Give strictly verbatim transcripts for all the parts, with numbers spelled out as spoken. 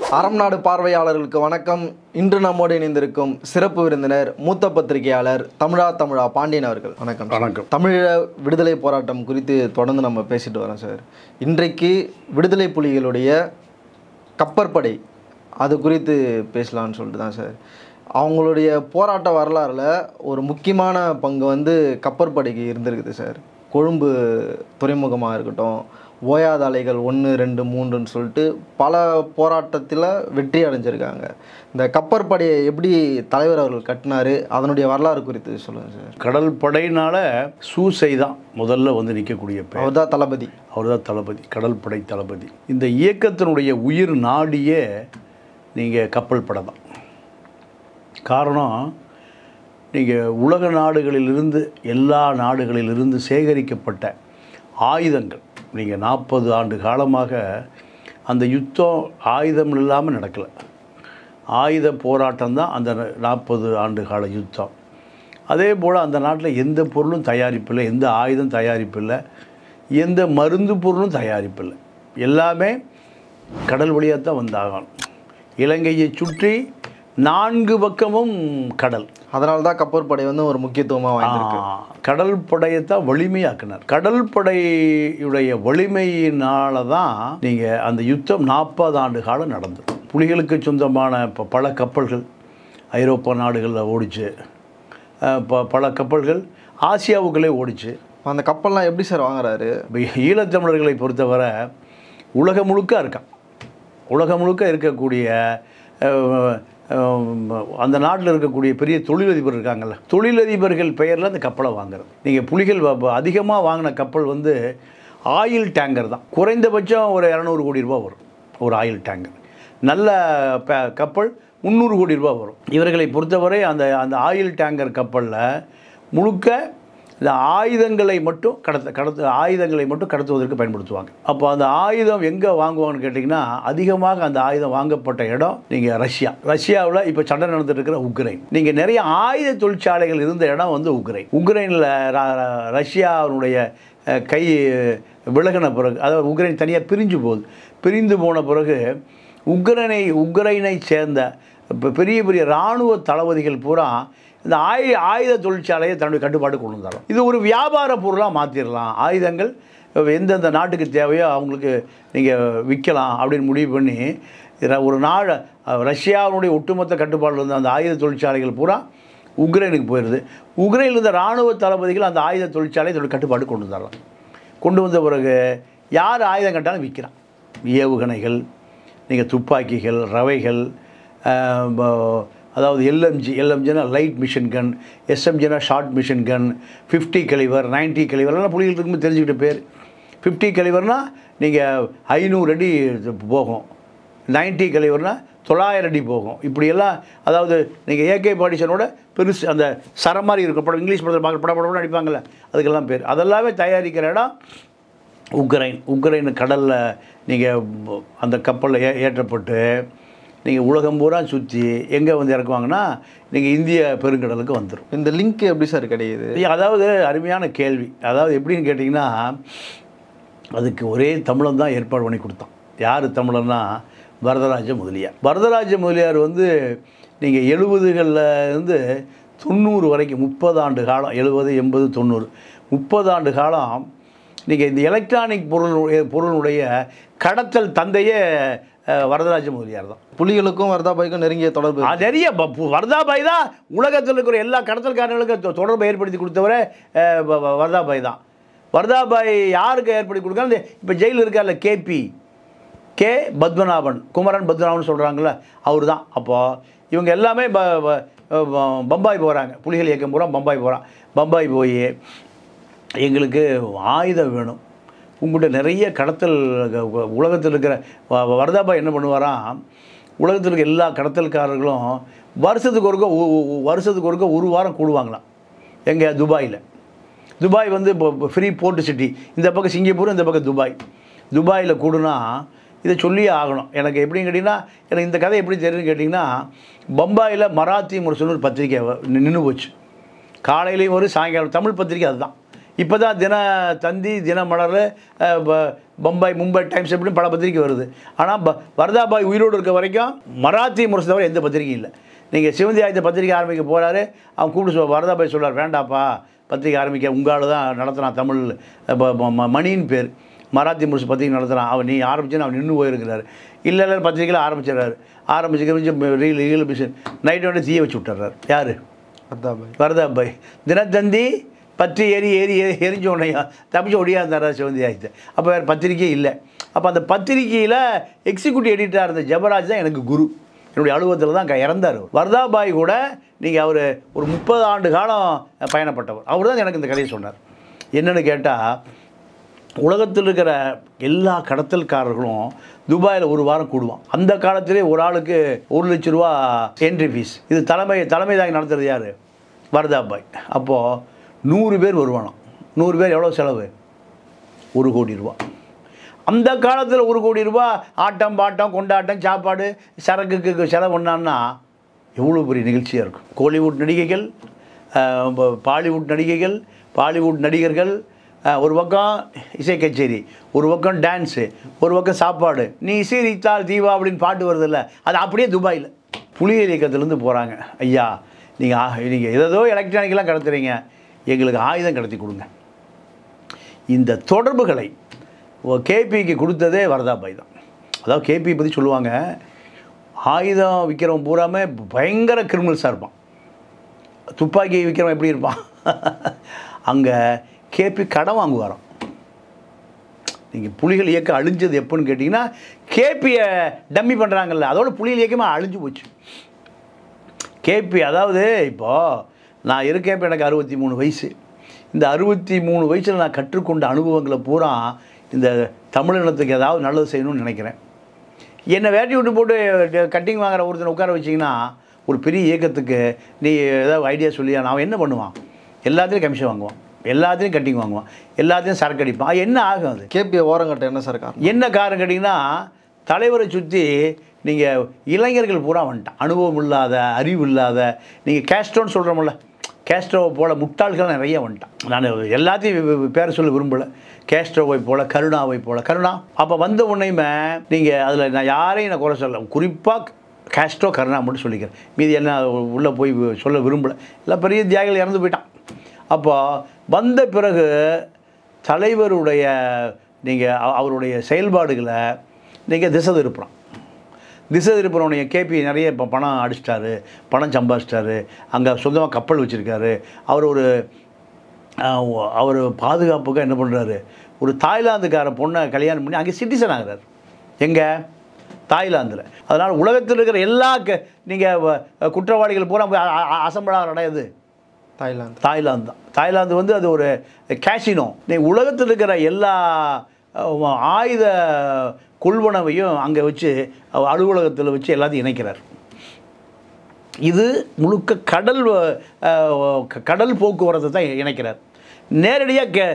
அறம் நாடு பார்வையாளர்களுக்கு வணக்கம். இன்று நம்மோடு இணைந்திருக்கும் சிறப்பு விருந்தினர் மூத்த பத்திரிகையாளர் தமிழா தமிழா பாண்டியன் அவர்கள். வணக்கம். வணக்கம். தமிழீழ விடுதலை போராட்டம் குறித்து தொடர்ந்து நம்ம பேசிட்டு வரோம் சார். இன்றைக்கு விடுதலை புலிகளுடைய கப்பற்படை அது குறித்து பேசலான்னு சொல்லிட்டு தான் சார். அவங்களுடைய போராட்ட வரலாறில் ஒரு முக்கியமான பங்கு வந்து கப்பற்படைக்கு இருந்திருக்குது சார். கொழும்பு துறைமுகமாக இருக்கட்டும், ஓயாத அலைகள் ஒன்று ரெண்டு மூன்றுன்னு சொல்லிட்டு பல போராட்டத்தில் வெற்றி அடைஞ்சிருக்காங்க. இந்த கப்பற்படையை எப்படி தலைவர் அவர்கள் கட்டினார், அதனுடைய வரலாறு குறித்து சொல்லுங்கள் சார். கடல் படையினால சூசை தான் முதல்ல வந்து நிற்கக்கூடிய பேர். அவர் தான் தளபதி. அவர் தான் தளபதி, கடல் படை தளபதி. இந்த இயக்கத்தினுடைய உயிர் நாடியே நீங்கள் கப்பல் படை தான். காரணம், நீங்கள் உலக நாடுகளிலிருந்து எல்லா நாடுகளிலிருந்து சேகரிக்கப்பட்ட ஆயுதங்கள், நீங்கள் நாற்பது ஆண்டு காலமாக அந்த யுத்தம் ஆயுதம் இல்லாமல் நடக்கலை. ஆயுத போராட்டம் தான் அந்த நாற்பது ஆண்டு கால யுத்தம். அதே போல் அந்த நாட்டில் எந்த பொருளும் தயாரிப்பில்லை, எந்த ஆயுதம் தயாரிப்பில்லை, எந்த மருந்து பொருளும் தயாரிப்பில்லை. எல்லாமே கடல் வழியாக தான் வந்தாகணும். இலங்கையை சுற்றி நான்கு பக்கமும் கடல். அதனால தான் கப்பற்படை வந்து ஒரு முக்கியத்துவமாக வாங்கியிருக்கு. கடல் படையைத்தான் வலிமையாக்கினார். கடல் படையுடைய வலிமையினால தான் நீங்கள் அந்த யுத்தம் நாற்பது ஆண்டு காலம் நடந்தது. புலிகளுக்கு சொந்தமான இப்போ பல கப்பல்கள் ஐரோப்பா நாடுகளில் ஓடிச்சு, ப பல கப்பல்கள் ஆசியாவுக்குள்ளே ஓடிச்சு. அந்த கப்பல்லாம் எப்படி சார் வாங்குறாரு? ஈழத்தமிழர்களை பொறுத்தவரை உலகம் முழுக்க இருக்கான். உலகம் முழுக்க இருக்கக்கூடிய அந்த நாட்டில் இருக்கக்கூடிய பெரிய தொழிலதிபர் இருக்காங்கள்ல, தொழிலதிபர்கள் பெயரில் அந்த கப்பலை வாங்குறது. நீங்கள் புலிகள் அதிகமாக வாங்கின கப்பல் வந்து ஆயில் டேங்கர் தான். குறைந்தபட்சம் ஒரு இரநூறு கோடி ரூபா வரும் ஒரு ஆயில் டேங்கர். நல்ல கப்பல் முந்நூறு கோடி ரூபா வரும். இவர்களை பொறுத்தவரை அந்த அந்த ஆயில் டேங்கர் கப்பலில் முழுக்க இந்த ஆயுதங்களை மட்டும் கடத்த கடத்து ஆயுதங்களை மட்டும் கடத்துவதற்கு பயன்படுத்துவாங்க. அப்போ அந்த ஆயுதம் எங்கே வாங்குவாங்கன்னு கேட்டிங்கன்னா, அதிகமாக அந்த ஆயுதம் வாங்கப்பட்ட இடம் நீங்கள் ரஷ்யா. ரஷ்யாவில் இப்போ சண்டை நடந்துட்டு இருக்கிற உக்ரைன். நீங்கள் நிறைய ஆயுத தொழிற்சாலைகள் இருந்த இடம் வந்து உக்ரைன். உக்ரைனில் ரஷ்யாவுடைய கை விலகின பிறகு, அதாவது உக்ரைன் தனியாக பிரிஞ்சு போகுது. பிரிந்து போன பிறகு உக்ரைனை உக்ரைனை சேர்ந்த பெரிய பெரிய இராணுவ தளபதிகள் பூரா இந்த ஆயு ஆயுத தொழிற்சாலையை தன்னுடைய கட்டுப்பாடு கொண்டு வந்தாலும் இது ஒரு வியாபார பொருளாக மாற்றிடலாம். ஆயுதங்கள் எந்தெந்த நாட்டுக்கு தேவையோ அவங்களுக்கு நீங்கள் விற்கலாம் அப்படின்னு முடிவு பண்ணி ஒரு நாடு ரஷ்யாவுடைய ஒட்டுமொத்த கட்டுப்பாடில் இருந்த அந்த ஆயுத தொழிற்சாலைகள் பூரா உக்ரைனுக்கு போயிடுது. உக்ரைனில் இருந்த இராணுவ தளபதிகள் அந்த ஆயுத தொழிற்சாலையை தன்னுடைய கட்டுப்பாடு கொண்டு வந்துடலாம். கொண்டு வந்த பிறகு யார் ஆயுதம் கட்டாலும் விற்கிறான். ஏவுகணைகள், நீங்கள் துப்பாக்கிகள், ரவைகள், அதாவது எல்எம்ஜி எல்எம்ஜினா லைட் மிஷின் கன், எஸ்எம்ஜினா short machine gun, fifty calibre, ninety கலிவர்லாம் புலிகள் இருக்கும்போது தெரிஞ்சுக்கிட்ட பேர். ஃபிஃப்டி கலிவர்னால் நீங்கள் ஐநூறு அடி போகும், நைன்ட்டி கலிவர்னால் தொள்ளாயிரம் அடி போகும். இப்படியெல்லாம், அதாவது நீங்கள் ஏகே பாடிஷனோட பெருசு அந்த சரம் மாதிரி இருக்கும். படம் இங்கிலீஷ் படத்தில் பார்க்க படம் படம் அடிப்பாங்கள்ல, அதுக்கெல்லாம் பேர். அதெல்லாமே தயாரிக்கிற இடம் உக்ரைன். உக்ரைன் கடலில் நீங்கள் அந்த கப்பலில் ஏ ஏற்றப்பட்டு நீங்கள் உலகம் பூரா சுற்றி எங்கே வந்து இறக்குவாங்கன்னா நீங்கள் இந்திய பெருங்கடலுக்கு வந்துடும். இந்த லிங்க் எப்படி சார் கிடையாது? அதாவது அருமையான கேள்வி. அதாவது எப்படின்னு கேட்டிங்கன்னா, அதுக்கு ஒரே தமிழன் தான் ஏற்பாடு பண்ணி கொடுத்தான். யார் தமிழன்னா? வரதராஜ முதலியார். வரதராஜ முதலியார் வந்து நீங்கள் எழுபதுகளில் இருந்து தொண்ணூறு வரைக்கும் முப்பது ஆண்டு காலம், எழுபது எண்பது தொண்ணூறு முப்பது ஆண்டு காலம் நீங்கள் இந்த எலக்ட்ரானிக் பொருள் பொருளுடைய கடத்தல் தந்தையே வரதராஜ முதலியார் தான். புலிகளுக்கும் வரதாபாய்க்கும் நெருங்கிய தொடர்பு. நிறைய வரதாபாய் தான் உலகத்தில் இருக்கிற எல்லா கடத்தல்காரர்களுக்கும் தொடர்பை ஏற்படுத்தி கொடுத்தவரை வரதாபாய் தான். வரதாபாய் யாருக்கு ஏற்படுத்தி கொடுக்காங்க? இப்போ ஜெயிலில் இருக்கார்ல கேபி கே பத்மநாபன், குமரன் பத்மநாபன் சொல்கிறாங்களே, அவர் தான். அப்போது இவங்க எல்லாமே பம்பாய் போகிறாங்க. புலிகள் இயக்கம் பூரா பம்பாய் போகிறான். பம்பாய் போய் எங்களுக்கு ஆயுதம் வேணும், உங்கள்கிட்ட நிறைய கடத்தல், உலகத்தில் இருக்கிற வரதாபாய் என்ன பண்ணுவாராம், உலகத்தில் இருக்க எல்லா கடத்தல்காரர்களும் வருஷத்துக்கு ஒருக்க வருஷத்துக்கு ஒருக்க ஒரு வாரம் கூடுவாங்களாம். எங்கே? துபாயில். துபாய் வந்து இப்போ ஃப்ரீ போர்ட் சிட்டி. இந்த பக்கம் சிங்கப்பூர், இந்த பக்கம் துபாய். துபாயில் கூடுனா இதை சொல்லியே ஆகணும். எனக்கு எப்படின்னு கேட்டிங்கன்னா, எனக்கு இந்த கதை எப்படி தெரியுதுன்னு கேட்டிங்கன்னா, பம்பாயில் மராத்தி முரசுன்னு ஒரு பத்திரிக்கை நின்று போச்சு. காலையிலையும் ஒரு சாயங்காலம் தமிழ் பத்திரிக்கை அதுதான். இப்போ தான் தின தந்தி, தினமலர், பம்பாய், மும்பை டைம்ஸ் எப்படின்னு பல பத்திரிக்கை வருது. ஆனால் ப வர்தாபாய் உயிரோடு இருக்க வரைக்கும் மராத்தி முரசு தவிர எந்த பத்திரிக்கையும் இல்லை. நீங்கள் சிவந்தி ஆயத்த பத்திரிக்கை ஆரம்பிக்க போகிறாரு, அவன் கூப்பிட்டு சொல் வர்தாபாய் சொல்கிறார், வேண்டாப்பா பத்திரிக்கை ஆரம்பிக்க உங்களால் தான் நடத்துகிறான், தமிழ் மணின்னு பேர், மராத்தி முரசு பத்திரிக்கை நடத்துகிறான், அவன் நீ ஆரம்பிச்சுன்னு அவன் நின்று போயிருக்கிறாரு. இல்லை இல்லை பத்திரிக்கையில் ஆரம்பிச்சிடறாரு. ஆரம்பிச்சு ரீல் ரீல் மிஷின் நைட்டு வந்து தீய வச்சு விட்டுறாரு. யார்? வர்தாபாய். வர்தாபாய் தினத்தந்தி பற்றி ஏறி ஏறி ஏறி எரிஞ்ச உடனேயா தப்பிச்சு ஒடியாந்தாரா சிவந்தி ஆயிடுச்சு. அப்போ வேறு பத்திரிக்கையே இல்லை. அப்போ அந்த பத்திரிக்கையில் எக்ஸிக்யூட்டிவ் எடிட்டராக இருந்த ஜபராஜ் தான் எனக்கு குரு. என்னுடைய அலுவலகத்தில் தான் அங்கே இறந்தார். வர்தாபாய் கூட நீங்கள் அவர் ஒரு முப்பது ஆண்டு காலம் பயணப்பட்டவர். அவர் தான் எனக்கு இந்த கதையை சொன்னார். என்னென்னு கேட்டால், உலகத்தில் இருக்கிற எல்லா கடத்தல்காரர்களும் துபாயில் ஒரு வாரம் கூடுவான். அந்த காலத்திலே ஒரு ஆளுக்கு ஒரு லட்ச ரூபா என்ட்ரி ஃபீஸ். இது தலைமை தலைமை தாங்கி நடத்துறது யார்? வர்தாபாய். அப்போது நூறு பேர் வருவானோ. நூறு பேர் எவ்வளோ செலவு? ஒரு கோடி ரூபா. அந்த காலத்தில் ஒரு கோடி ரூபா ஆட்டம் பாட்டம் கொண்டாட்டம் சாப்பாடு சரக்குக்கு செலவு பண்ணான்னா எவ்வளோ பெரிய நிகழ்ச்சியாக இருக்கும். கோலிவுட் நடிகைகள், பாலிவுட் நடிகைகள், பாலிவுட் நடிகர்கள், ஒரு பக்கம் இசை கச்சேரி, ஒரு பக்கம் டான்ஸு, ஒரு பக்கம் சாப்பாடு. நீ இசை ரீத்தால் தீவா அப்படின்னு பாட்டு வருதில்ல, அது அப்படியே துபாயில். புலிகள் இயக்கத்துலேருந்து போகிறாங்க, ஐயா நீங்கள் நீங்கள் ஏதோ எலக்ட்ரானிக்கெலாம் கடத்துறீங்க, எங்களுக்கு ஆயுதம் கடத்தி கொடுங்க. இந்த தொடர்புகளை கேபிக்கு கொடுத்ததே வர்தாபாய் தான். அதாவது கேபி பற்றி சொல்லுவாங்க, ஆயுதம் விற்கிறவன் பூராமே பயங்கர கிரிமினல்ஸாக இருப்பான். துப்பாக்கி விற்கிறவன் எப்படி இருப்பான்? அங்கே கேபி கடன் வாங்குவாராம். நீங்கள் புலிகள் இயக்கம் அழிஞ்சது எப்போன்னு கேட்டிங்கன்னா, கேபியை டம்மி பண்ணுறாங்கல்ல, அதோட புலிகள் இயக்கமாக அழிஞ்சு போச்சு. கேபி அதாவது இப்போது நான் இருக்கேன், இப்போ எனக்கு அறுபத்தி மூணு வயசு. இந்த அறுபத்தி மூணு வயசில் நான் கற்றுக்கொண்ட அனுபவங்களை பூரா இந்த தமிழினத்துக்கு ஏதாவது நல்லது செய்யணும்னு நினைக்கிறேன். என்னை வேட்டி விட்டு போட்டு கட்டிங் வாங்குற ஒருத்தனை உட்கார வச்சிங்கன்னா, ஒரு பெரிய இயக்கத்துக்கு நீ ஏதாவது ஐடியா சொல்லியா, நான் என்ன பண்ணுவான்? எல்லாத்துலேயும் கமிஷன் வாங்குவான், எல்லாத்தையும் கட்டிங் வாங்குவான், எல்லாத்தையும் சரக்கு அடிப்பான். அது என்ன ஆகும்? அது கேபியை ஓரங்கட்ட என்ன சார் காரணம்? என்ன காரணம் கேட்டிங்கன்னா, தலைவரை சுற்றி நீங்கள் இளைஞர்கள் பூரா வந்துட்டான். அனுபவம் இல்லாத, அறிவு இல்லாத, நீங்கள் கேஸ்ட்ரோன்னு சொல்கிறோம்ல, கேஸ்ட்ரோவை போல் முட்டாள்கள் நிறைய வந்துட்டான். நான் எல்லாத்தையும் பேரை சொல்ல விரும்பலை. கேஸ்ட்ரோவை போல், கருணாவை போல். கருணா அப்போ வந்த உடனேயுமே நீங்கள் அதில் நான் யாரையும் நான் குறை சொல்ல, குறிப்பாக கேஸ்ட்ரோ கருணா மட்டும் சொல்லிக்கிறேன். மீதி என்ன உள்ளே போய் சொல்ல விரும்பலை. எல்லாம் பெரிய தியாகிகள் இறந்து போயிட்டான். அப்போ வந்த பிறகு தலைவருடைய நீங்கள் அவருடைய செயல்பாடுகளை நீங்கள் திசை திருப்புறான். திசை திருப்புறவனைய கேபி நிறைய இப்போ பணம் அடிச்சிட்டாரு, பணம் சம்பாதிச்சிட்டாரு, அங்கே சொந்தமாக கப்பல் வச்சுருக்காரு. அவர் ஒரு அவர் பாதுகாப்புக்காக என்ன பண்ணுறாரு, ஒரு தாய்லாந்துக்கார பொண்ணை கல்யாணம் பண்ணி அங்கே சிட்டிசன் ஆகிறார். எங்கே? தாய்லாந்தில். அதனால் உலகத்தில் இருக்கிற எல்லா க நீங்கள் குற்றவாளிகள் பூரா அசம்பிளாக அடையாது தாய்லாந்து. தாய்லாந்து தான். தாய்லாந்து வந்து அது ஒரு கேசினோ. நீ உலகத்தில் இருக்கிற எல்லா ஆயுத கொள்வனவையும் அங்கே வச்சு அலுவலகத்தில் வச்சு எல்லாத்தையும் இணைக்கிறார். இது முழுக்க கடல் கடல் போக்குவரத்தை தான் இணைக்கிறார். நேரடியாக கே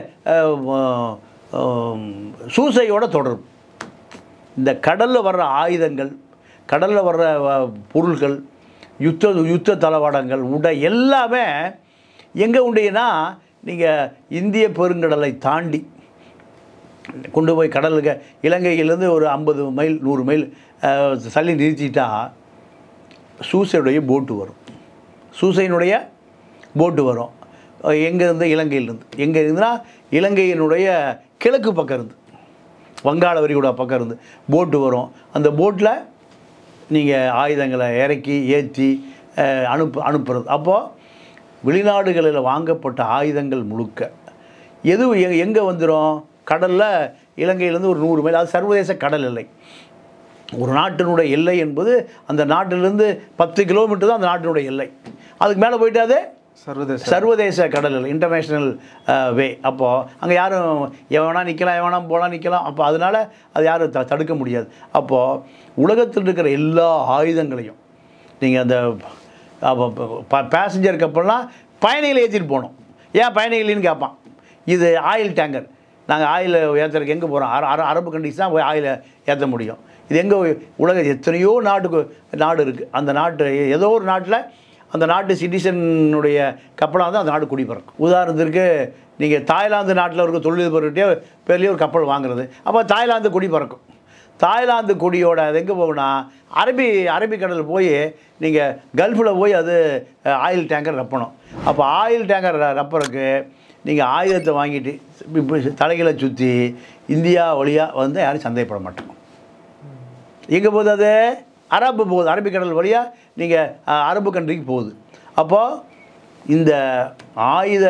சூசையோட தொடர்பு. இந்த கடலில் வர்ற ஆயுதங்கள், கடலில் வர்ற பொருள்கள், யுத்த யுத்த தளவாடங்கள், உடை எல்லாமே எங்கே உண்டுன்னா, நீங்கள் இந்திய பெருங்கடலை தாண்டி கொண்டு போய் கடலுக்கு இலங்கையிலேருந்து ஒரு ஐம்பது மைல் நூறு மைல் தள்ளி நிறுத்திட்டா சூசையுடைய போட்டு வரும். சூசையினுடைய போட்டு வரும். எங்கேருந்து? இலங்கையிலேருந்து. எங்கே இருந்துன்னா இலங்கையினுடைய கிழக்கு பக்கம் இருந்து, வங்காள விரிகுடா பக்கம் இருந்து போட்டு வரும். அந்த போட்டில் நீங்கள் ஆயுதங்களை இறக்கி ஏற்றி அனுப்பு அனுப்புறது. அப்போது வெளிநாடுகளில் வாங்கப்பட்ட ஆயுதங்கள் முழுக்க எது எங்கே வந்துடும்? கடலில் இலங்கையிலேருந்து ஒரு நூறு மைல், அது சர்வதேச கடல் எல்லை. ஒரு நாட்டினுடைய எல்லை என்பது அந்த நாட்டிலிருந்து பத்து கிலோமீட்டர் தான் அந்த நாட்டினுடைய எல்லை. அதுக்கு மேலே போயிட்டாது சர்வதேச சர்வதேச கடல் எல்லை, இன்டர்நேஷ்னல் வே. அப்போது அங்கே யாரும் எவனா நிற்கலாம், எவனா போகலாம் நிற்கலாம். அப்போ அதனால் அது யாரும் த தடுக்க முடியாது. அப்போது உலகத்தில் இருக்கிற எல்லா ஆயுதங்களையும் நீங்கள் அந்த பேசஞ்சர் கப்பல்லாம் பயணிகளை ஏற்றிட்டு போகணும். ஏன் பயணிகளின்னு கேட்பான். இது ஆயில் டேங்கர், நாங்கள் ஆயில் ஏற்றுறதுக்கு எங்கே போகிறோம்? அர அரபு கண்ட்ரிஸ் தான் போய் ஆயிலை ஏற்ற முடியும். இது எங்கே? உலக எத்தனையோ நாட்டுக்கு நாடு இருக்குது. அந்த நாட்டு ஏதோ ஒரு நாட்டில் அந்த நாட்டு சிட்டிசனுடைய கப்பலாக தான் அந்த நாடு குடி பறக்கும். உதாரணத்திற்கு நீங்கள் தாய்லாந்து நாட்டில் இருக்க தொழிலதிபர்கிட்டே பெரிய ஒரு கப்பல் வாங்குறது, அப்போ தாய்லாந்து கொடி பறக்கும். தாய்லாந்து கொடியோட அது எங்கே போகும்னா அரபி அரபிக்கடலில் போய் நீங்கள் கல்ஃபில் போய் அது ஆயில் டேங்கர் ரப்பணும். அப்போ ஆயில் டேங்கர் ரப்பறதுக்கு நீங்கள் ஆயுதத்தை வாங்கிட்டு இப்படி தலைகளை சுற்றி இந்தியா வழியாக வந்து யாரும் சந்தேகப்பட மாட்டோம். எங்கே போகுது அது? அரபு போகுது, அரபிக்கடல் வழியாக நீங்கள் அரபு கண்ட்ரிக்கு போகுது. அப்போது இந்த ஆயுத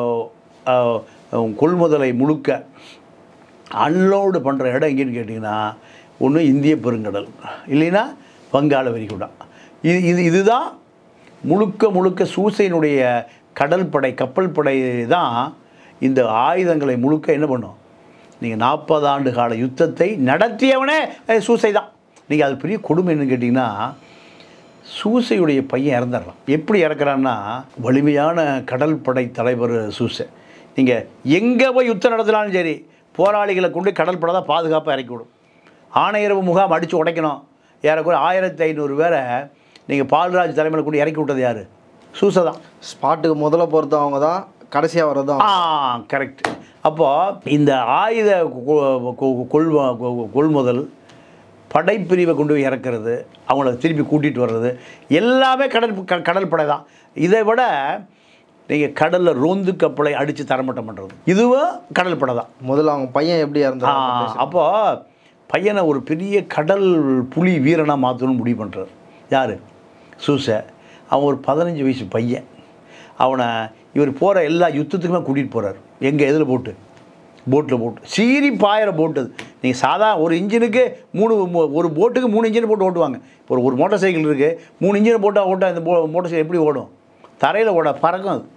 கொள்முதலை முழுக்க அன்லோடு பண்ணுற இடம் எங்கேன்னு கேட்டிங்கன்னா ஒன்று இந்திய பெருங்கடல், இல்லைன்னா வங்காள விரிகுடா. இது இது இதுதான் முழுக்க முழுக்க சூசையினுடைய கடல் படை கப்பல் படை தான் இந்த ஆயுதங்களை முழுக்க என்ன பண்ணும். நீங்கள் நாற்பது ஆண்டு கால யுத்தத்தை நடத்தியவனே சூசை தான். நீங்கள் அது பெரிய கொடுமை என்னன்னு கேட்டிங்கன்னா, சூசையுடைய பையன் இறந்துடுறான். எப்படி இறக்குறான்னா, வலிமையான கடல் படை தலைவர் சூசை. நீங்கள் எங்கே போய் யுத்தம் நடத்தினாலும் சரி, போராளிகளை கொண்டு கடல் படை தான் பாதுகாப்பாக இறக்கி விடும். ஆணையரவு முகாம் அடித்து உடைக்கணும், ஏறக்குறை ஆயிரத்தி ஐநூறு பேரை நீங்கள் பால்ராஜ் தலைமையில் கொண்டு இறக்கி விட்டது யார்? சூசை தான். ஸ்பாட்டுக்கு முதல்ல போகிறது அவங்க தான், கடைசியாக வர்றது ஆ கரெக்ட். அப்போது இந்த ஆயுத கொள் கொள்முதல், படைப்பிரிவை கொண்டு போய் இறக்கிறது, அவங்கள திருப்பி கூட்டிகிட்டு வர்றது எல்லாமே கடல் கடல் படை தான். இதை விட நீங்கள் கடலில் ரோந்து கப்பலை அடித்து தரமட்டம் பண்ணுறது இதுவும் கடல் படை தான். முதல்ல அவங்க பையன் எப்படி இருந்தா அப்போது பையனை ஒரு பெரிய கடல் புலி வீரனாக மாற்றணும்னு முடிவு பண்ணுறாரு யார்? சூசை. அவன் ஒரு பதினஞ்சு வயசு பையன். அவனை இவர் போகிற எல்லா யுத்தத்துக்குமே கூட்டிகிட்டு போகிறார். எங்கே எதில் போட்டு? போட்டில் போட்டு சீறி பாயிற போட்டு. அது நீங்கள் சாதா ஒரு இன்ஜினுக்கு மூணு ஒரு போட்டுக்கு மூணு இன்ஜின் போட்டு ஓட்டுவாங்க. இப்போ ஒரு ஒரு மோட்டார் சைக்கிள் இருக்குது, மூணு இன்ஜினை போட்டால் ஓட்ட இந்த மோட்டார் சைக்கிள் எப்படி ஓடும்? தரையில் ஓட பறக்கும் அது.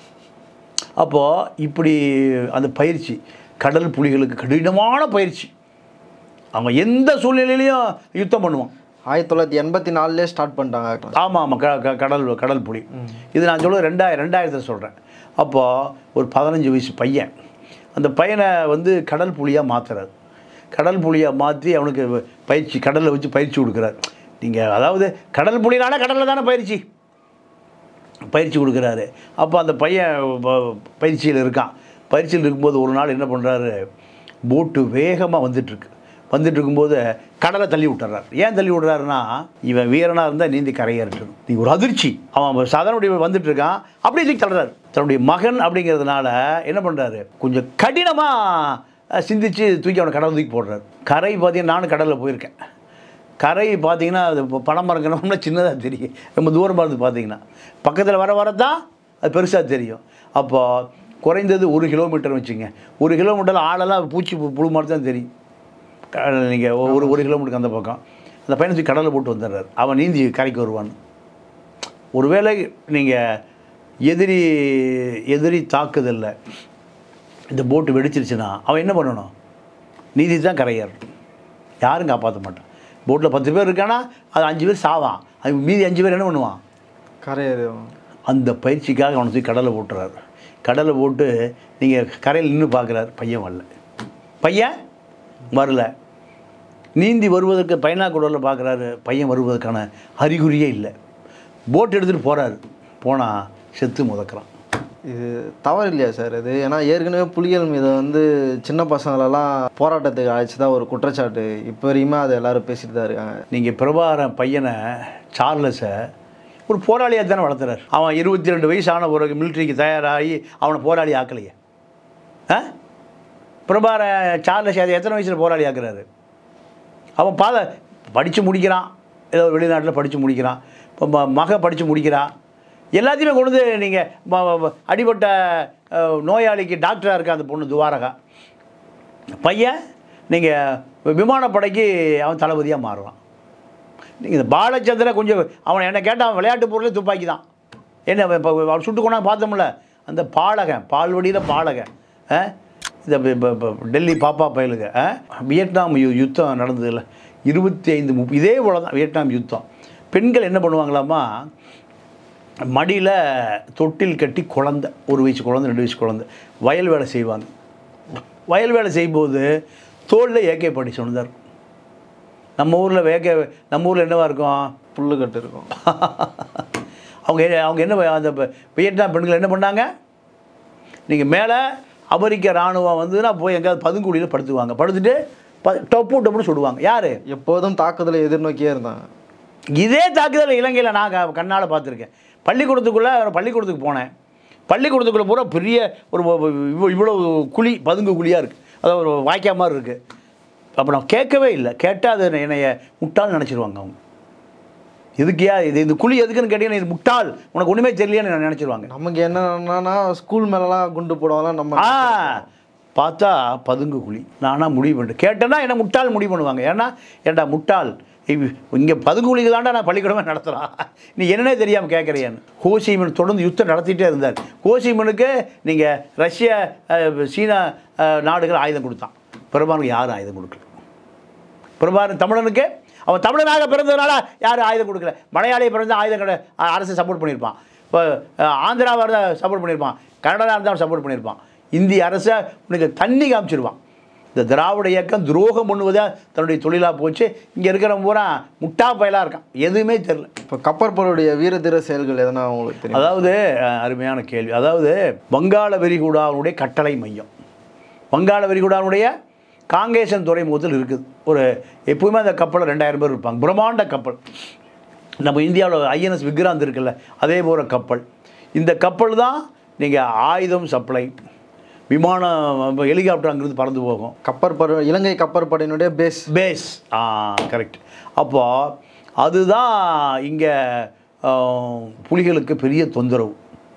அப்போது இப்படி அந்த பயிற்சி கடல் புலிகளுக்கு கடினமான பயிற்சி. அவங்க எந்த சூழ்நிலையிலையும் யுத்தம் பண்ணுவான். ஆயிரத்தி தொள்ளாயிரத்தி எண்பத்தி நாலுலேயே ஸ்டார்ட் பண்ணிட்டாங்க. ஆமாம் ஆமாம் க கடல் கடல் புலி. இது நான் சொல்ல ரெண்டாயிரம் ரெண்டாயிரத்தில் சொல்கிறேன். அப்போது ஒரு பதினஞ்சு வயசு பையன், அந்த பையனை வந்து கடல் புலியாக மாற்றுறாரு. கடல் புலியாக மாற்றி அவனுக்கு பயிற்சி கடலில் வச்சு பயிற்சி கொடுக்குறாரு. நீங்கள் அதாவது கடல் புலினால கடலில் தானே பயிற்சி பயிற்சி கொடுக்குறாரு. அப்போ அந்த பையன் பயிற்சியில் இருக்கான். பயிற்சியில் இருக்கும்போது ஒரு நாள் என்ன பண்ணுறாரு, போட்டு வேகமாக வந்துட்டுருக்கு. வந்துட்டு இருக்கும்போது கடலை தள்ளி விட்டுறாரு. ஏன் தள்ளி விட்றாருன்னா, இவன் வீரனாக இருந்தால் நீந்தி கரையேறணும். நீங்கள் ஒரு அதிர்ச்சி. அவன் சாதாரண வந்துட்டு இருக்கான், அப்படியே தூக்கி தள்ளுறாரு. தன்னுடைய மகன் அப்படிங்கிறதுனால என்ன பண்ணுறாரு, கொஞ்சம் கடினமாக சிந்திச்சு தூக்கி அவனை கடலை தூக்கி போடுறாரு. கரை பார்த்தீங்கன்னா நானும் கடலில் போயிருக்கேன். கரை பார்த்தீங்கன்னா அது பணம் மரங்கணும்னா சின்னதாக தெரியும், ரொம்ப தூரமாக இருந்து பார்த்தீங்கன்னா. பக்கத்தில் வர வரதான் அது பெருசாக தெரியும். அப்போ குறைந்தது ஒரு கிலோமீட்டர் வச்சுங்க. ஒரு கிலோமீட்டரில் ஆளெல்லாம் பூச்சி புழு மாதிரி தான் தெரியும். நீங்கள் ஒரு ஒரு கிலோமீட்டருக்கு அந்த பக்கம் அந்த பையனை கடலில் போட்டு வந்துடுறாரு. அவன் நீந்தி கரைக்கு வருவான். ஒருவேளை நீங்கள் எதிரி எதிரி தாக்குதலில் இந்த போட்டு வெடிச்சிருச்சுன்னா அவன் என்ன பண்ணணும்? நீந்தி தான் கரையேறணும். யாரும் காப்பாற்ற மாட்டான். போட்டில் பத்து பேர் இருக்கானா அது அஞ்சு பேர் சாவான். அது மீதி அஞ்சு பேர் என்ன பண்ணுவான்? கரையேறும். அந்த பயிற்சிக்காக அவனை தூக்கி கடலில் போட்டுறாரு. கடலில் போட்டு நீங்கள் கரையில் நின்று பார்க்குறாரு. பையன் வரல. பையன் வரல. நீந்தி வருவதற்கு பைனாக்குடரில் பார்க்குறாரு. பையன் வருவதற்கான அறிகுறியே இல்லை. போட் எடுத்துகிட்டு போகிறாரு. போனால் செத்து முதக்கிறான். இது தவறு இல்லையா சார் இது? ஏன்னா ஏற்கனவே புலிகள் மீது வந்து சின்ன பசங்களெல்லாம் போராட்டத்துக்கு அழைச்சி தான் ஒரு குற்றச்சாட்டு இப்போ வரையுமே அதை எல்லோரும் பேசிட்டு தான் இருக்காங்க. நீங்கள் பிரபாகரன் பையனை சார்லஸை ஒரு போராளியாக தானே வளர்த்துறாரு. அவன் இருபத்தி ரெண்டு வயசான ஒரு மிலிட்ரிக்கு தயாராகி அவனை போராளி ஆக்கலையே. ஆ பிரபாகரன் சார்லஸ் அதை எத்தனை வயசில் போராளி ஆக்குறாரு? அவன் பாத படித்து முடிக்கிறான், ஏதோ வெளிநாட்டில் படித்து முடிக்கிறான், இப்போ மக படித்து முடிக்கிறான். எல்லாத்தையுமே கொண்டு வந்து நீங்கள் அடிபட்ட நோயாளிக்கு டாக்டராக இருக்க அந்த பொண்ணு துவாரகா பையன், நீங்கள் விமானப்படைக்கு அவன் தளபதியாக மாறுவான். நீங்கள் இந்த பாலச்சந்திர கொஞ்சம் அவனை என்ன கேட்டால் அவன் விளையாட்டு பொருளே துப்பாக்கி தான். என்ன இப்போ அவன் சுட்டு கொண்டாந்து பார்த்தோம்ல, அந்த பாலகன் பால்வடியில் பாலகன் இந்த டெல்லி பாப்பா பயலுக வியட்நாம் யு யுத்தம் நடந்ததில்ல இருபத்தி ஐந்து முப் இதே போல தான் வியட்நாம் யுத்தம். பெண்கள் என்ன பண்ணுவாங்களாமா, மடியில் தொட்டில் கட்டி குழந்தை, ஒரு வயசு குழந்தை ரெண்டு வயசு குழந்தை வயல் வேலை செய்வாங்க. வயல் வேலை செய்யும்போது தோளில் ஏகே படி சொன்னார். நம்ம ஊரில் வேகே நம்ம ஊரில் என்னவா இருக்கும்? புல்லுக்கட்டு இருக்கும். அவங்க அவங்க என்ன அந்த வியட்நாம் பெண்கள் என்ன பண்ணாங்க, நீங்கள் மேலே அமெரிக்க இராணுவம் வந்துன்னா போய் எங்கேயாவது பதுங்குழியில் படுத்துவாங்க, படுத்துட்டு ப டொப்பு டொப்புன்னு சுடுவாங்க. யார்? எப்போதும் தாக்குதலை எதிர்நோக்கியே இருந்தாங்க. இதே தாக்குதல் இலங்கையில் நான் கண்ணால் பார்த்துருக்கேன். பள்ளிக்கூடத்துக்குள்ளே பள்ளிக்கூடத்துக்கு போனேன். பள்ளிக்கூடத்துக்குள்ளே பூரா பெரிய ஒரு இவ்வளோ குழி, பதுங்கு குழியாக இருக்குது, அதாவது ஒரு வாய்க்கா மாதிரி இருக்குது. அப்போ நான் கேட்கவே இல்லை. கேட்டால் அது என்னைய முட்டாள் நினச்சிருவாங்க அவங்க. இதுக்கியா இது இந்த குழி எதுக்குன்னு கேட்டீங்கன்னா, இது முட்டாள், உனக்கு ஒன்றுமே தெரியலையான்னு நினச்சிருவாங்க. நமக்கு என்னன்னா ஸ்கூல் மேலெலாம் குண்டு போடுவாங்கலாம் நம்ம. ஆ பார்த்தா பதுங்கு குழி. நானாக முடிவு பண்ணிட்டு கேட்டேன்னா என்ன முட்டாள் முடிவு பண்ணுவாங்க. ஏன்னா ஏன்டா முட்டாள், இங்கே பதுங்குழிக்கு தாண்டா நான் பள்ளிக்கூடமே நடத்துகிறான், நீ என்னன்னே தெரியாமல் கேட்குறியான்னு. ஹோசிமின் தொடர்ந்து யுத்தம் நடத்திட்டே இருந்தார். ஹோசிமினுக்கு நீங்கள் ரஷ்ய சீனா நாடுகள் ஆயுதம் கொடுத்தான். பிரபாகரனுக்கு யாரும் ஆயுதம் கொடுக்கல. பிரபாகரன் தமிழனுக்கு அவன் தமிழனாக பிறந்ததுனால யாரும் ஆயுதம் கொடுக்கல. மலையாளியை பிறந்த ஆயுதம் கடை அரசு சப்போர்ட் பண்ணியிருப்பான். இப்போ ஆந்திராவாக இருந்தால் சப்போர்ட் பண்ணியிருப்பான், கனடாவாக இருந்தால் சப்போர்ட் பண்ணியிருப்பான். இந்திய அரசை உனக்கு தண்ணி காமிச்சிருவான். இந்த திராவிட இயக்கம் துரோகம் பண்ணுவதாக தன்னுடைய தொழிலாக போச்சு. இங்கே இருக்கிற பூரா முட்டா பயலாக இருக்கான், எதுவுமே தெரில. இப்போ கப்பற்படையுடைய வீரதீர செயல்கள் எதனா உங்களுக்கு தெரியும்? அதாவது அருமையான கேள்வி. அதாவது வங்காள விரிகுடாவுடைய கட்டளை மையம் வங்காள விரிகுடாவுடைய காங்கேசன் துறைமுகத்தில் இருக்குது. ஒரு எப்பவுமே அந்த கப்பலில் ரெண்டாயிரம் பேர் இருப்பாங்க. பிரம்மாண்ட கப்பல். நம்ம இந்தியாவில் ஐஎன்எஸ் விக்ராந்த் இருக்குல்ல, அதே போகிற கப்பல். இந்த கப்பல் தான் நீங்கள் ஆயுதம் சப்ளை, விமானம், ஹெலிகாப்டர் அங்கேருந்து பறந்து போகும். கப்பற்படை இலங்கை கப்பற்படையினுடைய பேஸ் பேஸ் ஆ கரெக்ட். அப்போது அதுதான் இங்கே புலிகளுக்கு பெரிய தொந்தரவு.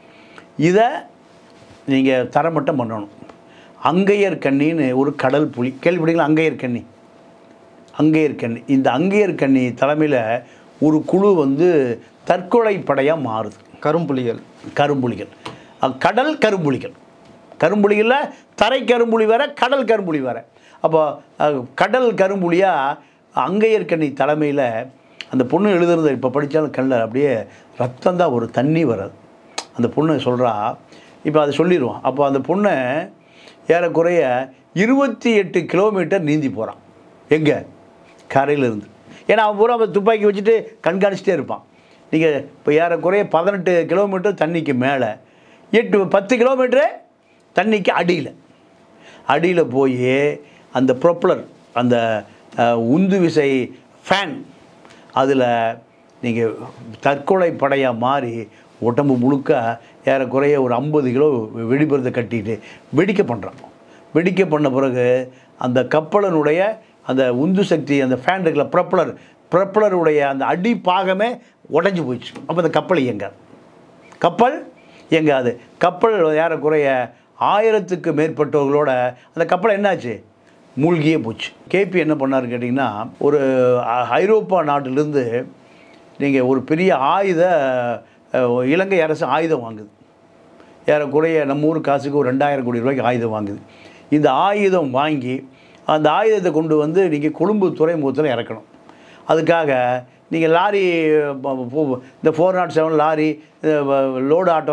இதை நீங்கள் தரமட்டம் பண்ணணும். அங்கையர் கண்ணின்னு ஒரு கடல் புலி கேள்விப்பட்டீங்களா? அங்கையர் கண்ணி அங்கையர் கண்ணி இந்த அங்கையர் கண்ணி தலைமையில் ஒரு குழு வந்து தற்கொலை படையாக மாறுது. கரும்புலிகள் கரும்புலிகள் கடல் கரும்புலிகள் கரும்புலிகளில் தரை கரும்புலி வேற, கடல் கரும்புலி வேற. அப்போ கடல் கரும்புலியாக அங்கையர் கண்ணி தலைமையில் அந்த பொண்ணு எழுதுறது இப்போ படித்தாலும் கண்ணில் அப்படியே ரத்தம் தான் ஒரு தண்ணி வராது. அந்த பொண்ணு சொல்கிறா, இப்போ அதை சொல்லிடுவோம். அப்போ அந்த பொண்ணு ஏறக்குறைய இருபத்தி எட்டு கிலோமீட்டர் நீந்தி போகிறான். எங்கே? கரையிலிருந்து. ஏன்னா அவன் பூரா துப்பாக்கி வச்சுட்டு கண்காணிச்சிட்டே இருப்பான். நீங்கள் இப்போ ஏறக்குறைய பதினெட்டு கிலோமீட்டர் தண்ணிக்கு மேலே, எட்டு பத்து கிலோமீட்டரு தண்ணிக்கு அடியில் அடியில் போய் அந்த ப்ரொப்பலர், அந்த உந்து விசை ஃபேன், அதில் நீங்கள் தற்கொலை படையாக மாறி உடம்பு முழுக்க ஏறக்குறைய ஒரு ஐம்பது கிலோ வெடிபருத்தை கட்டிட்டு வெடிக்க பண்ணுறான். வெடிக்க பண்ண பிறகு அந்த கப்பலனுடைய அந்த உந்து சக்தி, அந்த ஃபேன் இருக்குல்ல, ப்ரொப்பலர் ப்ரொப்பலருடைய அந்த அடி பாகமே உடஞ்சி போயிடுச்சு. அப்போ அந்த கப்பல் இயங்காது. கப்பல் இயங்காது. கப்பல் ஏறக்குறைய ஆயிரத்துக்கு மேற்பட்டவர்களோட அந்த கப்பல் என்னாச்சு? மூழ்கியே போச்சு. கேபி என்ன பண்ணாருன்னு கேட்டிங்கன்னா, ஒரு ஐரோப்பா நாட்டிலேருந்து நீங்கள் ஒரு பெரிய ஆயுத இலங்கை அரசு ஆயுதம் வாங்குது. ஏறக்குறைய நம்ம ஊர் காசுக்கு ஒரு ரெண்டாயிரம் கோடி ரூபாய்க்கு ஆயுதம் வாங்குது. இந்த ஆயுதம் வாங்கி அந்த ஆயுதத்தை கொண்டு வந்து நீங்கள் கொழும்பு துறைமுகத்தில் இறக்கணும். அதுக்காக நீங்கள் லாரி, இந்த four naught seven lorry, load auto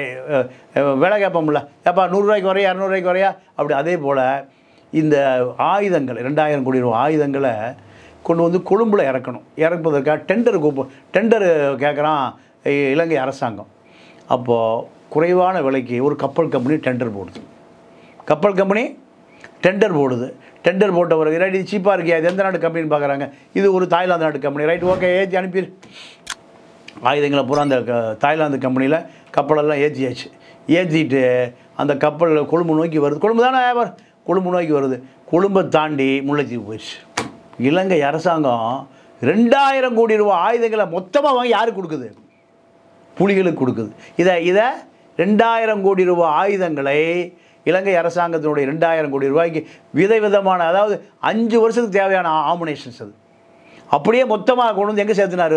விலை கேட்போம்ல, ஏப்பா நூறுரூவாய்க்கு வரையா, இரநூறுவாய்க்கு வரையா, அப்படி அதே போல் இந்த ஆயுதங்கள் ரெண்டாயிரம் கோடி ரூபா ஆயுதங்களை கொண்டு வந்து கொழும்பில் இறக்கணும். இறப்பதற்காக டெண்டர் கூப்ப டெண்டர் கேட்குறான் இலங்கை அரசாங்கம். அப்போது குறைவான விலைக்கு ஒரு கப்பல் கம்பெனி டெண்டர் போடுது. கப்பல் கம்பெனி டெண்டர் போடுது. டெண்டர் போட்ட பிறகு ரைட், இது சீப்பாக இருக்கியா, இது எந்த நாட்டு கம்பெனின்னு பார்க்குறாங்க. இது ஒரு தாய்லாந்து நாட்டு கம்பெனி. ரைட், ஓகே, ஏற்றி அனுப்பிடு. ஆயுதங்களை பூரா அந்த தாய்லாந்து கம்பெனியில் கப்பலெல்லாம் ஏற்றியாச்சு. ஏற்றிட்டு அந்த கப்பல் கொழும்பு நோக்கி வருது. கொழும்பு தானே கொழும்பு நோக்கி வருது. கொழும்பை தாண்டி முல்லைத்தீவு போயிடுச்சு. இலங்கை அரசாங்கம் ரெண்டாயிரம் கோடி ரூபா ஆயுதங்களை மொத்தமாக வாங்கி யாருக்கு கொடுக்குது? புலிகளுக்கு கொடுக்குது. இதை இதை ரெண்டாயிரம் கோடி ரூபா ஆயுதங்களை இலங்கை அரசாங்கத்தினுடைய ரெண்டாயிரம் கோடி ரூபாய்க்கு வித விதமான, அதாவது அஞ்சு வருஷத்துக்கு தேவையான ஆமுனேஷன்ஸ் அது அப்படியே மொத்தமாக கொண்டு வந்து எங்கே சேர்த்துனார்?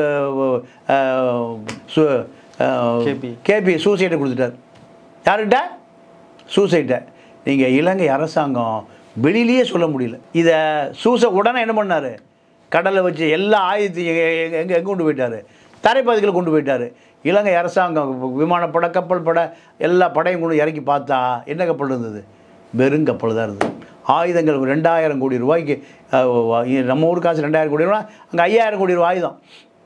கேபி சூசைட்டை கொடுத்துட்டார். யார்கிட்ட? சூசைட்டை. நீங்கள் இலங்கை அரசாங்கம் வெளியிலேயே சொல்ல முடியல. இதை சூசை உடனே என்ன பண்ணார்? கடலை வச்சு எல்லா ஆயுதத்தையும் எங்கே எங்கே கொண்டு போயிட்டார்? தரைப்பகுதியில் கொண்டு போயிட்டார். இலங்கை அரசாங்கம் விமானப்படை, கப்பல் படை, எல்லா படையும் கொண்டு இறக்கி பார்த்தா என்ன கப்பல் இருந்தது? வெறும் கப்பல் தான் இருந்தது. ஆயுதங்கள் ரெண்டாயிரம் கோடி ரூபாய்க்கு, நம்ம ஊர் காசு ரெண்டாயிரம் கோடி ரூபா, அங்கே ஐயாயிரம் கோடி ரூபா ஆயுதம்.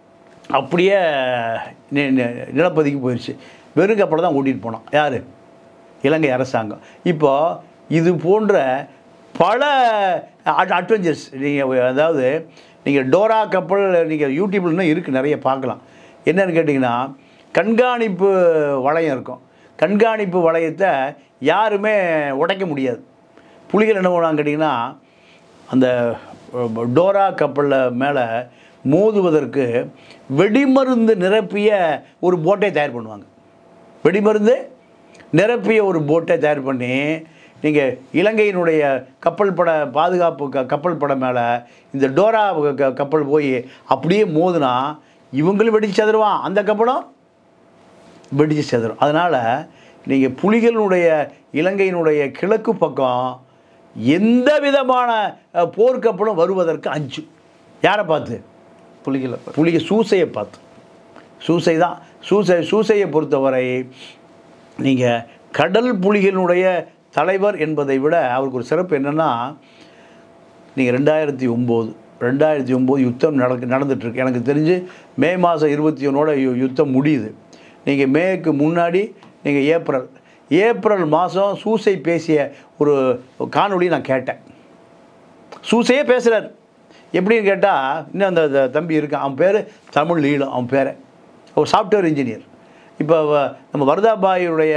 அப்படியே நி- நி- நிலப்பதிக்கு போயிடுச்சு. வெறும் கப்பலை தான் ஓட்டிகிட்டு போனோம். யார்? இலங்கை அரசாங்கம். இப்போ இது போன்ற பல அட்வென்ச்சர்ஸ் நீங்கள், அதாவது நீங்கள் டோரா கப்பல் நீங்கள் யூடியூப்ல இன்னும் இருக்குது, நிறைய பார்க்கலாம். என்னன்னு கேட்டிங்கன்னா, கண்காணிப்பு வளையம் இருக்கும். கண்காணிப்பு வளையத்தை யாருமே உடைக்க முடியாது. புலிகள் என்ன பண்ணுவாங்க கேட்டிங்கன்னா, அந்த டோரா கப்பலில் மேலே மோதுவதற்கு வெடிமருந்து நிரப்பிய ஒரு போட்டை தயார் பண்ணுவாங்க. வெடிமருந்து நிரப்பிய ஒரு போட்டை தயார் பண்ணி நீங்கள் இலங்கையினுடைய கப்பல் பட பாதுகாப்பு க கப்பல் படம் மேலே இந்த டோரா க கப்பல் போய் அப்படியே மோதுனா இவங்களும் வெடிச்சு சதுருவான், அந்த கப்பலும் வெடிச்சு சதுரும். அதனால் நீங்கள் புலிகளுடைய இலங்கையினுடைய கிழக்கு பக்கம் எந்த விதமான போர்க்கப்பலும் வருவதற்கு அஞ்சு. யாரை பார்த்து? புலிகளை புலிகை சூசையை பார்த்து. சூசை தான். சூசை சூசையை பொறுத்தவரை நீங்கள் கடல் புலிகளினுடைய தலைவர் என்பதை விட அவருக்கு ஒரு சிறப்பு என்னென்னா, நீங்கள் ரெண்டாயிரத்தி ஒம்பது ரெண்டாயிரத்தி ஒம்பது யுத்தம் நடக்கு நடந்துகிட்ருக்கு. எனக்கு தெரிஞ்சு மே மாதம் இருபத்தி ஒன்றோட யு யுத்தம் முடியுது. நீங்கள் மேக்கு முன்னாடி நீங்கள் ஏப்ரல் ஏப்ரல் மாதம் சூசை பேசிய ஒரு காணொளி நான் கேட்டேன். சூசையே பேசுகிறார். எப்படின்னு கேட்டால், இன்னும் அந்த தம்பி இருக்கான், அவன் பேர் தமிழ் ஈழம், அவன் பேர் ஒரு சாஃப்ட்வேர் இன்ஜினியர். இப்போ நம்ம வரதாபாயுடைய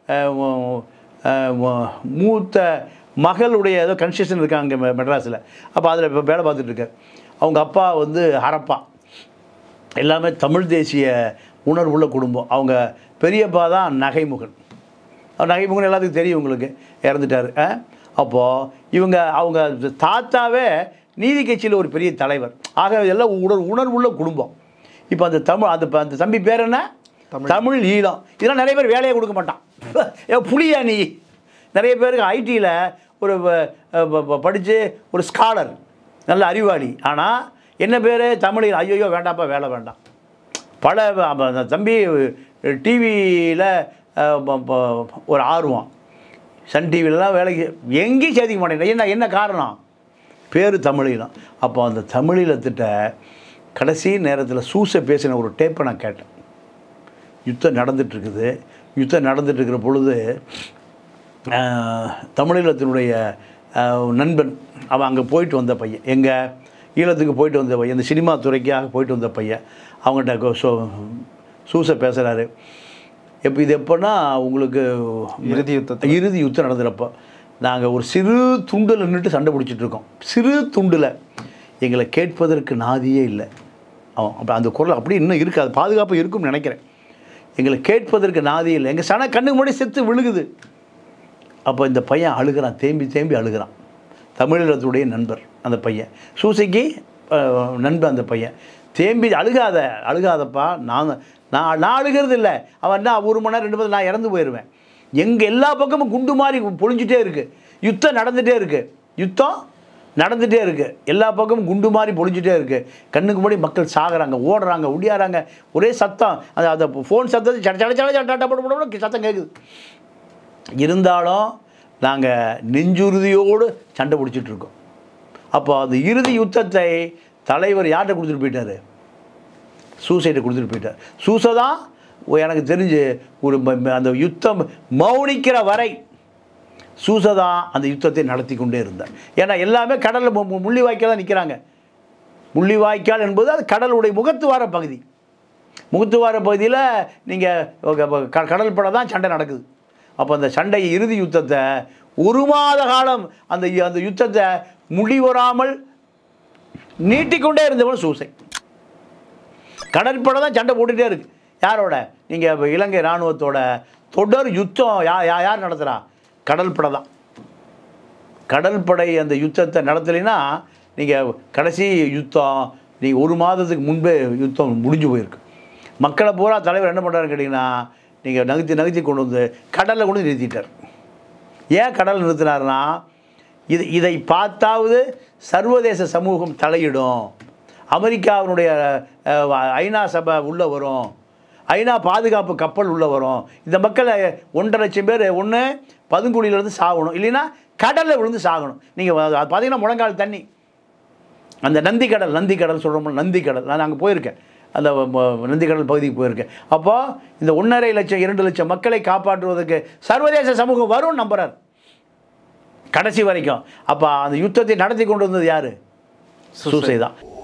மூத்த மகளுடைய ஏதோ கன்ஸ்ட்ரக்ஷன் இருக்காங்க மெட்ராஸில். அப்போ அதில் இப்போ வேலை பார்த்துட்ருக்கார். அவங்க அப்பா வந்து ஹரப்பா, எல்லாமே தமிழ் தேசிய உணர்வுள்ள குடும்பம். அவங்க பெரியப்பா தான் நகைமுகன். நகைமுகன் எல்லாத்துக்கும் தெரியும், உங்களுக்கு இறந்துட்டார். அப்போது இவங்க அவங்க தாத்தாவே நீதி கட்சியில் ஒரு பெரிய தலைவர். ஆக எல்லாம் உணர் உணர்வுள்ள குடும்பம். இப்போ அந்த தமிழ் அந்த அந்த தம்பி பேர் என்ன? தமிழ் ஈழம். இதெல்லாம் நிறைய பேர் வேலையை கொடுக்க மாட்டான். புலியா நீ? நிறைய பேருக்கு ஐடியில் ஒரு படித்து ஒரு ஸ்காலர், நல்ல அறிவாளி. ஆனால் என்ன பேர்? தமிழ். ஐயோ வேண்டாம்ப்பா, வேலை வேண்டாம். பல அந்த தம்பி டிவியில் ஒரு ஆர்வம், சன் டிவிலலாம் வேலைக்கு எங்கேயும் சேர்த்திக்க மாட்டேங்க. என்ன என்ன காரணம்? பேர் தமிழீழம். அப்போ அந்த தமிழீழத்திட்ட கடைசி நேரத்தில் சூசை பேசின ஒரு டேப்பை நான் கேட்டேன். யுத்தம் நடந்துகிட்ருக்குது. யுத்தம் நடந்துகிட்ருக்கிற பொழுது தமிழீழத்தினுடைய நண்பன், அவன் அங்கே போயிட்டு வந்த பையன், எங்கள் ஈழத்துக்கு போயிட்டு வந்த பையன், இந்த சினிமா துறைக்காக போயிட்டு வந்த பையன், அவங்ககிட்ட சோ சூசை பேசுகிறாரு. எப்போ இது எப்போன்னா, உங்களுக்கு இறுதி யுத்தம் இறுதி யுத்தம் நடந்துகிறப்போ நாங்கள் ஒரு சிறு துண்டில் நின்றுட்டு சண்டை பிடிச்சிட்ருக்கோம். சிறு துண்டில் எங்களை கேட்பதற்கு நாதியே இல்லை. அவன் அப்போ அந்த குரல் அப்படி இன்னும் இருக்குது, அது பாதுகாப்பு இருக்கும்னு நினைக்கிறேன். எங்களை கேட்பதற்கு நாதியே இல்லை. எங்கள் சன கண்ணுக்கு முன்னாடி செத்து விழுகுது. அப்போ இந்த பையன் அழுகிறான், தேம்பி தேம்பி அழுகிறான். தமிழீழத்துடைய நண்பர் அந்த பையன், சூசைக்கு நண்பன் அந்த பையன். தேம்பி அழுகாத அழுகாதப்பா, நான் நான் நான் அழுகிறது இல்லை. அவன் என்ன ஒரு மணி நேரம் ரெண்டு மணி நான் இறந்து போயிடுவேன். எங்கள் எல்லா பக்கமும் குண்டு மாதிரி பொழிஞ்சிட்டே இருக்குது. யுத்தம் நடந்துகிட்டே இருக்குது. யுத்தம் நடந்துகிட்டே இருக்குது. எல்லா பக்கமும் குண்டு மாதிரி பொழிஞ்சிட்டே இருக்குது. கண்ணுக்கு முன்னாடி மக்கள் சாகுறாங்க, ஓடுறாங்க, ஒடியாராங்க. ஒரே சத்தம். அந்த அந்த ஃபோன் சத்தத்தை சட சட சட சட்ட சத்தம் கேட்குது. இருந்தாலும் நாங்கள் நெஞ்சுறுதியோடு சண்டை பிடிச்சிட்ருக்கோம். அப்போ அந்த இறுதி யுத்தத்தை தலைவர் யார்கிட்ட கொடுத்துட்டு போயிட்டார்? சூசைட்டை கொடுத்துட்டு போயிட்டார். சூசை தான் எனக்கு தெரிஞ்சு ஒரு அந்த யுத்தம் மௌனிக்கிற வரை சூசை தான் அந்த யுத்தத்தை நடத்தி கொண்டே இருந்தார். ஏன்னா எல்லாமே கடலில் முள்ளிவாய்க்கால் தான் நிற்கிறாங்க. முள்ளிவாய்க்கால் என்பது அது கடலுடைய முகத்துவார பகுதி. முகத்துவார பகுதியில் நீங்கள் கடல் படம் தான் சண்டை நடக்குது. அப்போ அந்த சண்டை இறுதி யுத்தத்தை ஒரு மாத காலம் அந்த அந்த யுத்தத்தை முடிவராமல் நீட்டிக்கொண்டே இருந்தவன் சூசை. கடற்படை தான் சண்டை போட்டுகிட்டே இருக்குது. யாரோட? நீங்கள் இலங்கை இராணுவத்தோட தொடர் யுத்தம் யா யார் நடத்துகிறா? கடல் படை தான். கடல் படை அந்த யுத்தத்தை நடத்தலைன்னா நீங்கள் கடைசி யுத்தம் நீங்கள் ஒரு மாதத்துக்கு முன்பே யுத்தம் முடிஞ்சு போயிருக்கு. மக்களை பூரா தலைவர் என்ன பண்ணுறாருன்னு கேட்டிங்கன்னா, நீங்கள் நகர்த்தி நகர்த்தி கொண்டு வந்து கடலில் கொண்டு நிறுத்திட்டார். ஏன் கடல் நிறுத்தினார்னா, இது இதை பார்த்தாவது சர்வதேச சமூகம் தலையிடும், அமெரிக்காவினுடைய ஐநா சபை உள்ளே வரும், ஐநா பாதுகாப்பு கப்பல் உள்ளே வரும். இந்த மக்களை ஒன்றரை லட்சம் பேர் ஒன்று பதுங்குழியிலேருந்து சாகணும், இல்லைன்னா கடலில் விழுந்து சாகணும். நீங்கள் பார்த்தீங்கன்னா முழங்கால் தண்ணி, அந்த நந்தி கடல் நந்தி கடல் சொல்கிறோம், நந்தி கடல். நான் அங்கே போயிருக்கேன். அந்த நந்திக்கடல் பகுதிக்கு போயிருக்கேன். அப்போ இந்த ஒன்றரை லட்சம் இரண்டு லட்சம் மக்களை காப்பாற்றுவதற்கு சர்வதேச சமூகம் வரும் நம்புறார் கடைசி வரைக்கும். அப்போ அந்த யுத்தத்தை நடத்தி கொண்டு வந்தது யார்? சூசை தான்.